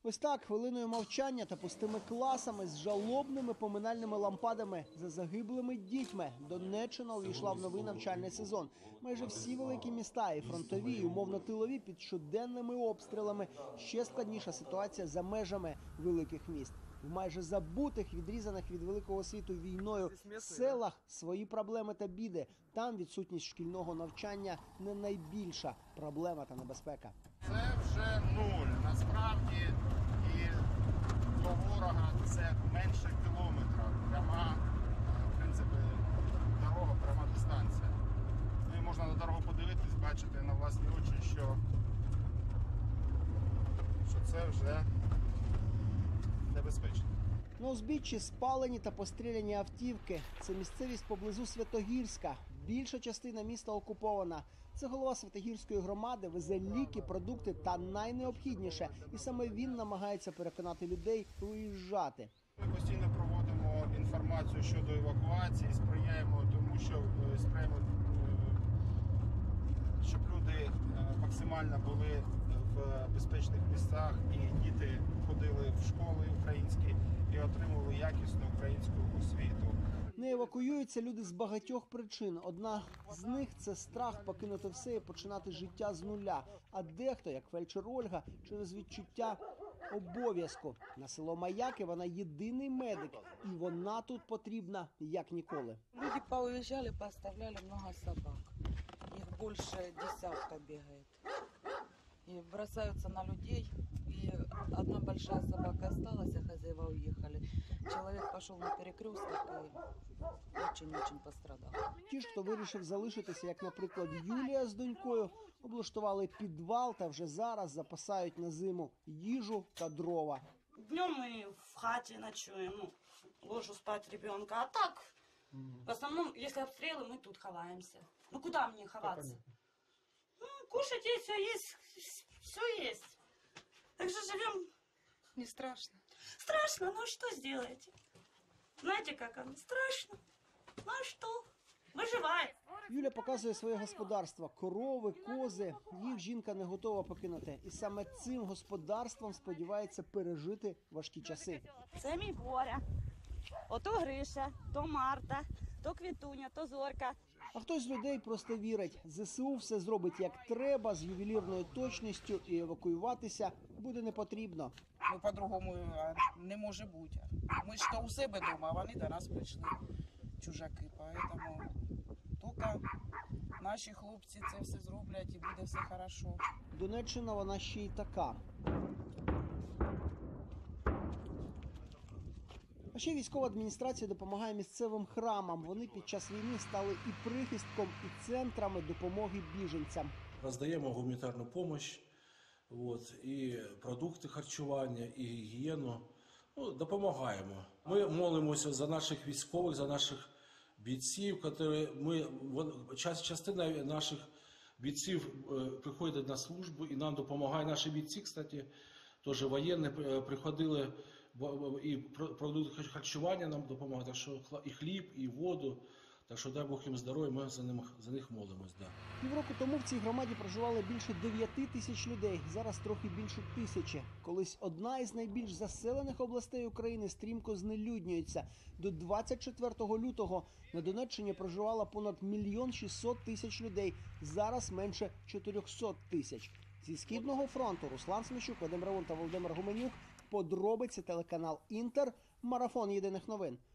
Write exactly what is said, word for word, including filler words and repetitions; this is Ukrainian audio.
Ось так, хвилиною мовчання та пустими класами з жалобними поминальними лампадами за загиблими дітьми Донеччина увійшла в новий навчальний сезон. Майже всі великі міста і фронтові, і умовно-тилові під щоденними обстрілами. Ще складніша ситуація за межами великих міст. В майже забутих, відрізаних від великого світу війною селах свої проблеми та біди. Там відсутність шкільного навчання не найбільша проблема та небезпека. Це вже нуль. Насправді і до ворога це менше кілометра. Пряма, в принципі, дорога, пряма дистанція. Ну і можна на дорогу подивитись, бачити на власні очі, що, що це вже небезпечно. На узбіччі спалені та постріляні автівки. Це місцевість поблизу Святогірська. Більша частина міста окупована. Це голова Святогірської громади везе ліки, продукти та найнеобхідніше. І саме він намагається переконати людей виїжджати. Ми постійно проводимо інформацію щодо евакуації, сприяємо тому, що сприяємо, щоб люди максимально були в безпечних місцях і діти ходили в школи українські і отримували якісну українську освіту. Не евакуюються люди з багатьох причин. Одна з них – це страх покинути все і починати життя з нуля. А дехто, як фельдшер Ольга, через відчуття обов'язку. На село Маяки вона єдиний медик, і вона тут потрібна як ніколи. Люди поуезжали, поставляли много собак. Их больше десятка бегает. И бросаются на людей. И одна большая собака осталась, а хозяева уехали. Человек пошел на перекресток и очень-очень пострадал. Ті ж, хто вирішив залишитися, як, наприклад, Юлія з донькою, облаштували підвал та вже зараз запасають на зиму їжу та дрова. Днем мы в хате ночуем, ну, ложу спать ребенка. А так, в основном, если обстрелы, мы тут ховаемся. Ну, куда мне ховаться? Ну, кушать есть, все есть, все есть. Так же живем. Не страшно. Страшно, ну что сделаете? Знаете, как оно? Страшно. Ну а что? Выживает. Юля показує своє господарство – корови, кози. Їх жінка не готова покинути. І саме цим господарством сподівається пережити важкі часи. Це мій Боря. Ото Гриша, то Марта, то Квітуня, то Зорка. А хтось з людей просто вірить. ЗСУ все зробить як треба, з ювелірною точністю, і евакуюватися буде не потрібно. Ну, по-другому не може бути. Ми ж то у себе вдома, а вони до нас прийшли, чужаки. Тому тільки наші хлопці це все зроблять і буде все хорошо. Донеччина, вона ще й така. А ще військова адміністрація допомагає місцевим храмам. Вони під час війни стали і прихистком, і центрами допомоги біженцям. Роздаємо гуманітарну допомогу, от, і продукти харчування, і гігієну. Ну, допомагаємо. Ми молимося за наших військових, за наших бійців, які ми, частина наших бійців приходять на службу і нам допомагає. Наші бійці, кстати, теж воєнні приходили, і продукти харчування нам допомагають, так що і хліб, і воду. Так що дай Бог їм здоров'я, ми за них, за них молимось. Да. Півроку тому в цій громаді проживало більше дев'яти тисяч людей, зараз трохи більше тисячі. Колись одна із найбільш заселених областей України стрімко знелюднюється. До двадцять четвертого лютого на Донеччині проживало понад мільйон шістсот тисяч людей, зараз менше чотирьохсот тисяч. Зі Східного фронту Руслан Сміщук, Вадим Равун та Володимир Гуменюк. Подробиці телеканал Інтер. Марафон єдиних новин.